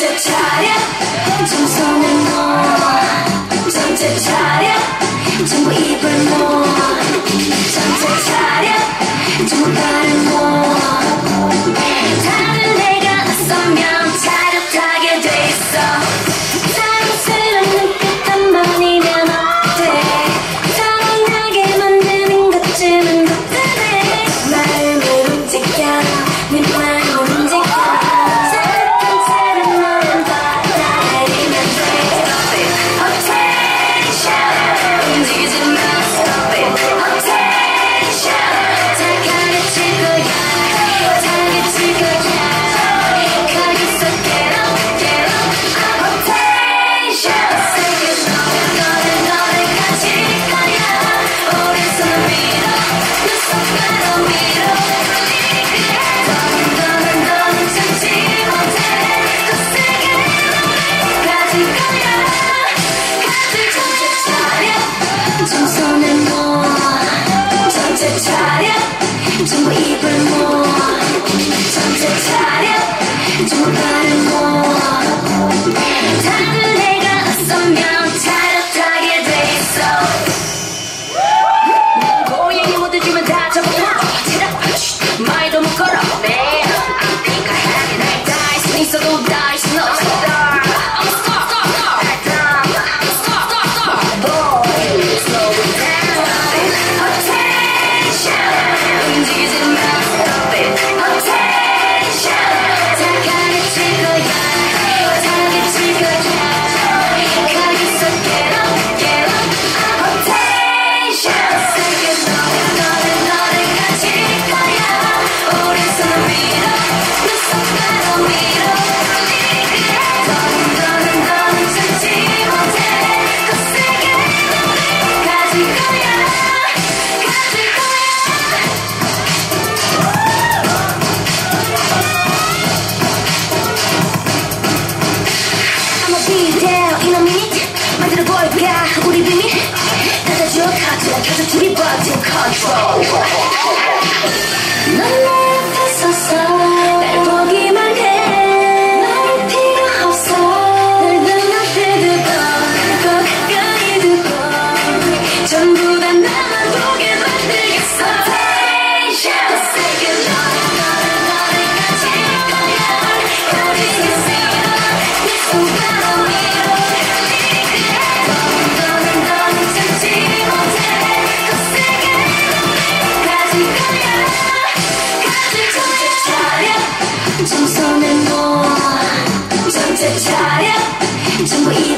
정신 차려 정성을 놓아 정신 차려 전부 입을 모아 정신 차려 전부 발을 모아 다들 내가 나서면 타격하게 돼 있어 사랑스러운 눈빛 한번이면 어때 서운하게 만드는 것쯤은 어때 마음을 움직여 네 마음을 움직여 정성을 모아 정신 차려 전부 입을 모아 정신 차려 전부 발을 모아 다들 내가 나서면 타격하게 돼 있어 고양이 모두 주면 다 잡아먹어 말도 못 걸어 내 앞이가 하게 날 닿을 순 있어도 닿을 순 없어 만들어볼까 우리 비밀 닫아줘 카드라 켜줘 TV 버튼 컨트롤 넌 내 앞에 서서 날 보기만 해 말이 필요 없어 날 눈앞에 두고 더 가까이 두고 전부 다 나만 보게 만들겠어 Attention second 너를 가질 거야 가지기 싫어 내 손바닥 위로 정성을 모아 정신 차려 전부